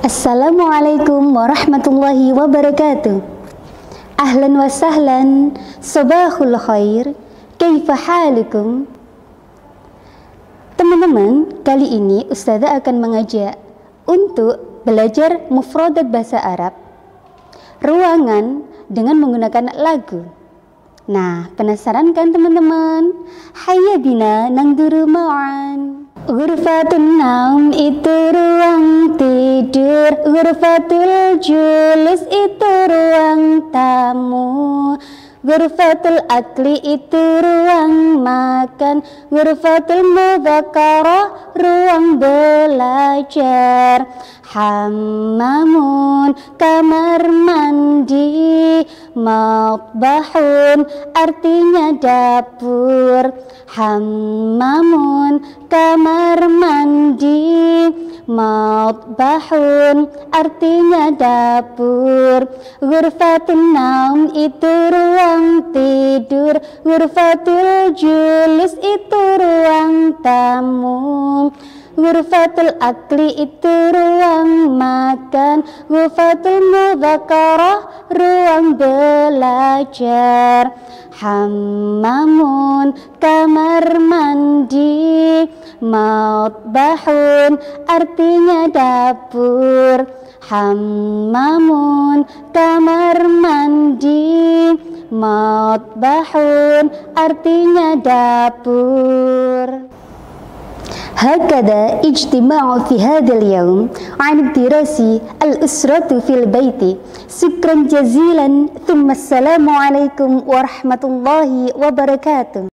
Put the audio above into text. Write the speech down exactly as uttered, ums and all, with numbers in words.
Assalamualaikum warahmatullahi wabarakatuh. Ahlan wa sahlan, sabahul khair, kaifa halukum? Teman-teman, kali ini Ustazah akan mengajak untuk belajar mufradat bahasa Arab ruangan dengan menggunakan lagu. Nah, penasaran kan teman-teman? Hayya bina nangduru ma'an. Ghurfatun naum itu ruang tidur, ghurfatul julus itu ruang tamu, ghurfatul akli itu ruang makan, ghurfatul mudzakarah ruang belajar, hammamun kamar mandi, matbahun artinya dapur, hammamun kamar mandi, matbahun artinya dapur, ghurfatun naum itu ruang tidur, ghurfatul julus itu ruang tamu, ghurfatul akli itu ruang makan, ghurfatul mudzakarah ruang belajar, hammamun kamar mandi, matbahun artinya dapur, hammamun kamar mandi, matbahun artinya dapur. هكذا اجتماع في هذا اليوم عن الدراسة الأسرة في البيت. شكرا جزيلا ثم السلام عليكم ورحمة الله وبركاته.